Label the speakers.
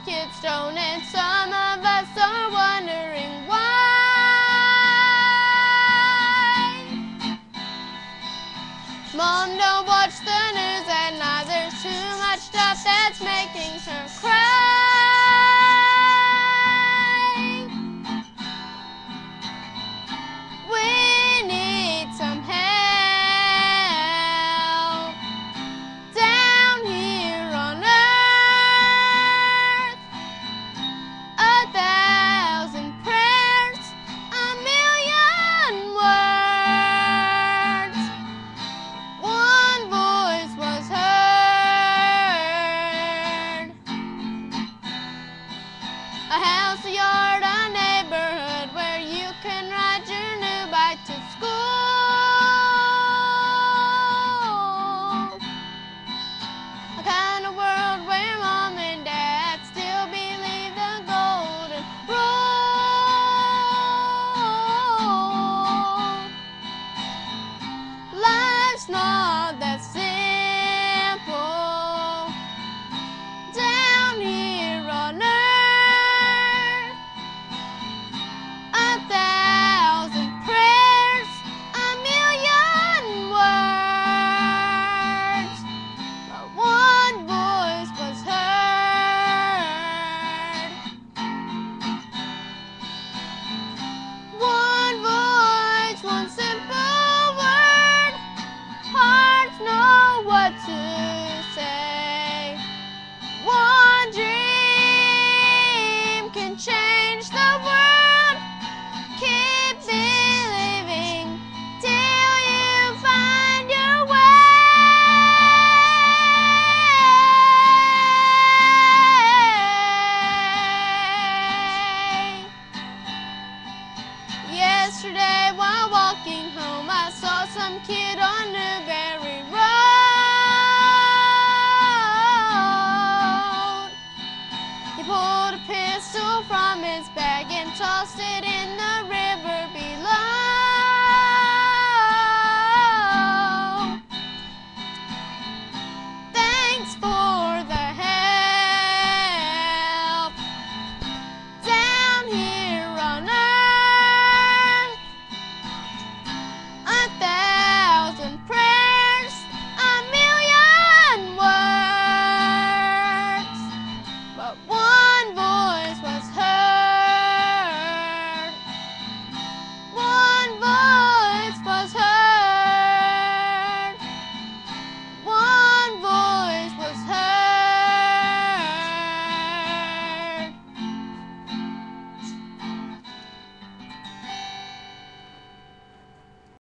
Speaker 1: kids don't, and some of us are wondering why. Mom, don't watch the news at night. There's too much stuff that's making her cry. We need some help down here on earth. 1,000 prayers, 1,000,000 words. One voice was heard. A house, a yard, a neighborhood where you can ride your new bike to school. A kind of world where mom and dad still believe the golden rule. Life's not that simple down here on earth. 1,000 prayers, 1,000,000 words, but one voice was heard. One voice, one simple word. Hearts know what to say. One dream can change the world. Keep believing till you find your way. Yesterday while walking home, I saw some kid on Newberry Road. He pulled a pistol from his bag and tossed it in the river below. Thanks for the help down here on earth. 1,000 prayers, 1,000,000 words, but one voice